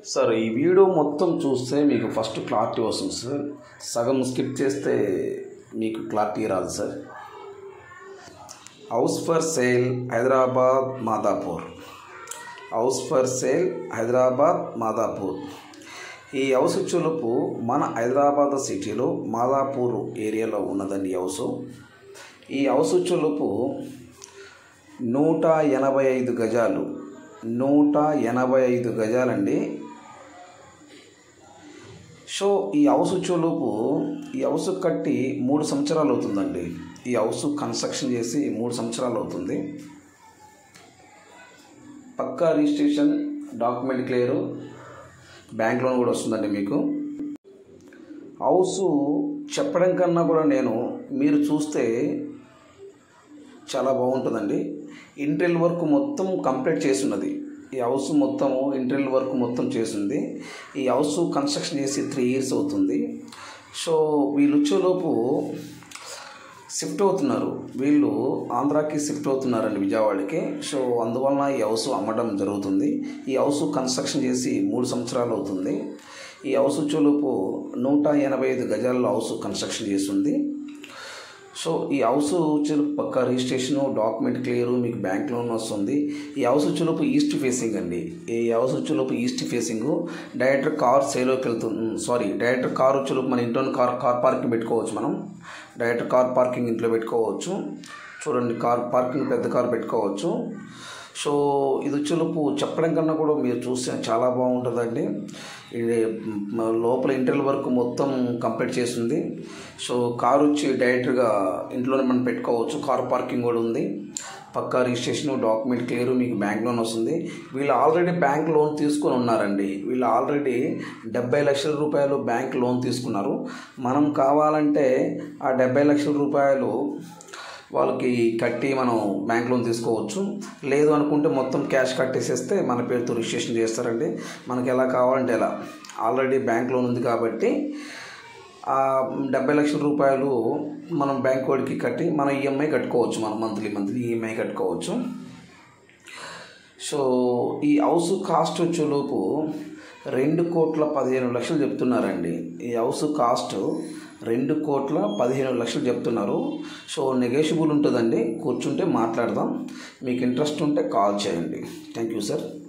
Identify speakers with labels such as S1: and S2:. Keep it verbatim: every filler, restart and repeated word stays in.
S1: Sir ఈ video మొత్తం చూస్తే మీకు ఫస్ట్ క్లారిటీ వస్తుంది సార్. సగం స్కిప్ చేస్తే మీకు క్లారిటీ రాదు sir. House for sale Hyderabad Madhapur. House for sale Hyderabad Madhapur. ఈ హౌస్ చులుపు మన హైదరాబాద్ సిటీలో మాదాపూర్ ఏరియాలో ఉన్నదండి ఈ హౌస్. ఈ హౌస్ చులుపు నూట ఎనభై ఐదు గజాలు నూట ఎనభై ఐదు గజాలండి. సో ఈ హౌస్ చులుపు ఈ హౌస్ కట్టి మూడు సంవత్సరాలు అవుతుందండి. ఈ హౌస్ కన్స్ట్రక్షన్ చేసి మూడు సంవత్సరాలు అవుతుంది. పక్కా registration, document clear, bank loan కూడా వస్తుందండి మీకు. హౌస్ చెప్పడం కన్నా కూడా నేను మీరు చూస్తే చాలా బాగుంటుందండి. ఇంటీరియర్ వర్క్ మొత్తం కంప్లీట్ చేసి ఉన్నది. ఈ హౌస్ మొత్తము ఇంటీరియర్ వర్క్ మొత్తం చేసింది. ఈ హౌస్ కన్స్ట్రక్షన్ చేసి త్రీ ఇయర్స్ అవుతుంది. సో వీళ్ళు వచ్చేలోపు షిఫ్ట్ అవుతున్నారు. వీళ్ళు ఆంధ్రాకి షిఫ్ట్ అవుతున్నారండి, విజయవాడకి. సో అందువలన ఈ హౌస్ అమ్మడం జరుగుతుంది. ఈ హౌస్ కన్స్ట్రక్షన్ చేసి మూడు సంవత్సరాలు అవుతుంది. ఈ హౌస్ వచ్చేలోపు నూట ఎనభై ఐదు గజాల్లో హౌస్ కన్స్ట్రక్షన్ చేస్తుంది. సో ఈ హౌస్ వచ్చేలోపు పక్కా రిజిస్ట్రేషను, డాక్యుమెంట్ క్లియరు, మీకు బ్యాంక్ లోన్ వస్తుంది. ఈ హౌస్ వచ్చేలోపు ఈస్ట్ ఫేసింగ్ అండి. ఈ హౌస్ వచ్చేలోపు ఈస్ట్ ఫేసింగ్. డైరెక్ట్ కార్ సేలోకి వెళ్తుంది. సారీ డైరెక్ట్ కార్ వచ్చేలోపు మన ఇంట్లో కార్ కార్ పార్కింగ్ పెట్టుకోవచ్చు. మనం డైరెక్ట్ కార్ పార్కింగ్ ఇంట్లో పెట్టుకోవచ్చు. చూడండి, కార్ పార్కింగ్ పెద్ద కార్ పెట్టుకోవచ్చు. సో ఇది వచ్చేలోపు చెప్పడం కన్నా కూడా మీరు చూస్తే చాలా బాగుంటుందండి. ఇది లోపల ఇంటీరియర్ వర్క్ మొత్తం కంప్లీట్ చేస్తుంది. సో కారు వచ్చి డైరెక్ట్గా ఇంట్లోనే మనం పెట్టుకోవచ్చు. కార్ పార్కింగ్ కూడా ఉంది. పక్కా రిజిస్ట్రేషన్, డాక్యుమెంట్ క్లియర్, మీకు బ్యాంక్ లోన్ వస్తుంది. వీళ్ళు ఆల్రెడీ బ్యాంక్ లోన్ తీసుకొని ఉన్నారండి. వీళ్ళు ఆల్రెడీ డెబ్బై లక్షల రూపాయలు బ్యాంక్ లోన్ తీసుకున్నారు. మనం కావాలంటే ఆ డెబ్బై లక్షల రూపాయలు వాళ్ళకి కట్టి మనం బ్యాంక్ లోన్ తీసుకోవచ్చు. లేదు అనుకుంటే మొత్తం క్యాష్ కట్టేసేస్తే మన పేరుతో రిజిస్ట్రేషన్ చేస్తారండి. మనకి ఎలా కావాలంటే ఎలా. ఆల్రెడీ బ్యాంక్ లోన్ ఉంది కాబట్టి ఆ డెబ్బై లక్షల రూపాయలు మనం బ్యాంక్ వాడికి కట్టి మనం ఈఎంఐ కట్టుకోవచ్చు. మనం మంత్లీ మంత్లీ ఈఎంఐ కట్టుకోవచ్చు. సో ఈ హౌస్ కాస్ట్ వచ్చేలోపు రెండు కోట్ల పదిహేను లక్షలు చెప్తున్నారండి. ఈ హౌస్ కాస్ట్ రెండు కోట్ల పదిహేను లక్షలు చెప్తున్నారు. సో నెగోషియబుల్ ఉంటుందండి. కూర్చుంటే మాట్లాడదాం. మీకు ఇంట్రెస్ట్ ఉంటే కాల్ చేయండి. Thank you sir.